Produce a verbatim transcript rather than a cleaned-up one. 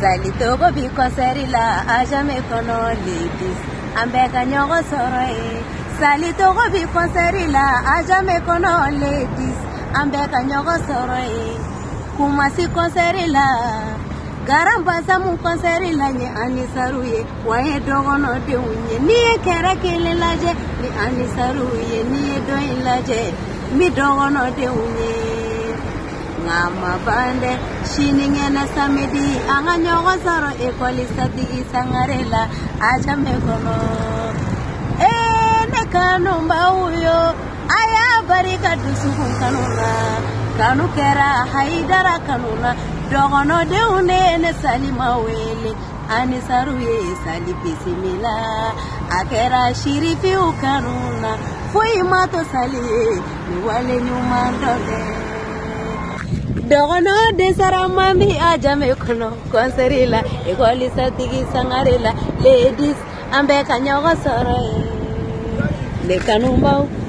Sali togo bi konseri la ajame kono ladies ambeka nyogo soroe. Sali togo bi konseri la ajame kono ladies ambeka nyogo soroe. Kumasi konseri la garamba samu konseri la nye anisaruye wae dogo no de unye ni kera kele laje ni anisaruye ni do ilaje mi dogo no de unye ngama bande shininge na samedi anga nyogo soro ekoli sati isangarela acha mekono e ne kanu mbauyo aya barika dusuku kanuna kanu kera haidara kanuna dogono de une ne salima wele anisaruye sali bisimila akera shirifi ukanuna foi mato sali ni wale nyuma ndode dogono de saramami ajame kono konserila ekoli satigi sangarela ladies ambeka nyogo soroe le kanumbau